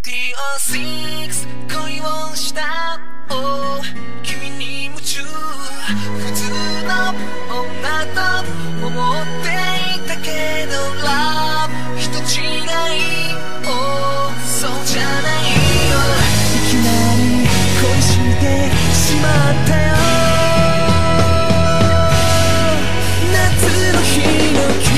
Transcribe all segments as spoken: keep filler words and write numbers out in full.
にじゅうろく恋をした、oh、君に夢中普通の女と思っていたけど Love 人違い、oh、そうじゃないよ。いきなり恋してしまったよ。夏の日の君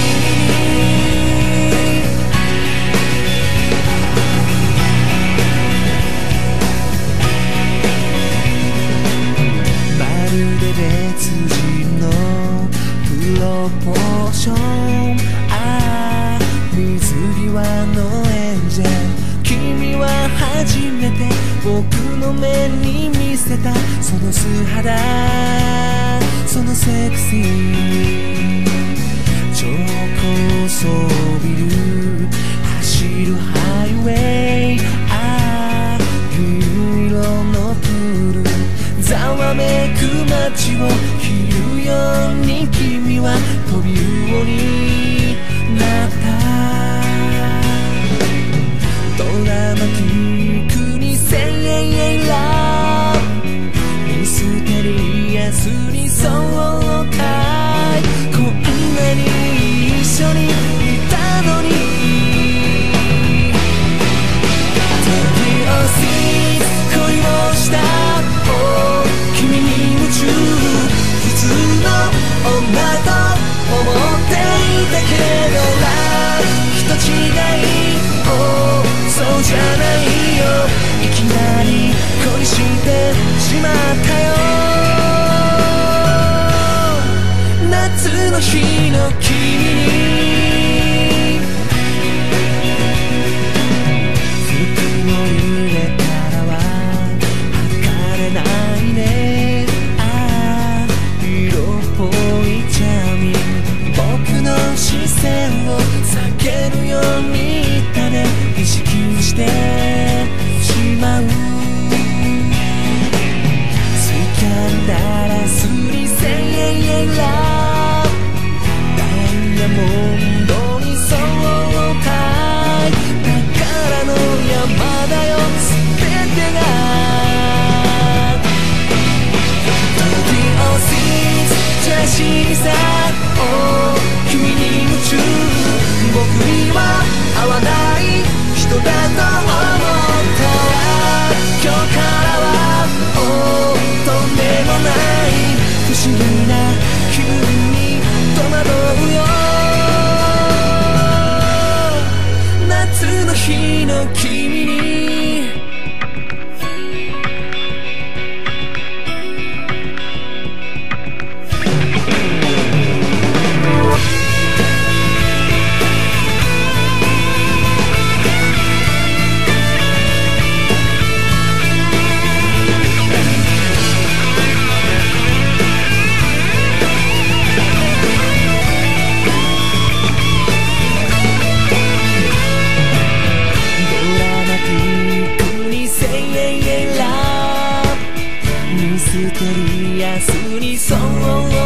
別人のプロポーション、ああ水際のエンジェル、君は初めて僕の目に見せたその素肌、そのセクシー超高層ビル走るハイウェイ、ああ銀色のプールざわめく街を切るように君は飛び魚になった。ドラマティックに Say love ミステリアスにそうかい、こんなに一緒にいたのに手をつい恋をした普通の女と思っていたけど Love 人違い、oh、そうじゃないよ。いきなり恋してしまったよ。夏の日の君に服を入れたらは測れないね、僕の視線を避けるように言ったね、意識してしまう。スキャンダラスに Say love ダイヤモンドにそうかい、宝の山だよ全てが。ジェラシーさ、oh、君に夢中、僕には合わない人だと思ったら今日からは、oh、とんでもない不思議な気分に戸惑うよ。夏の日の君にミステリアスにそう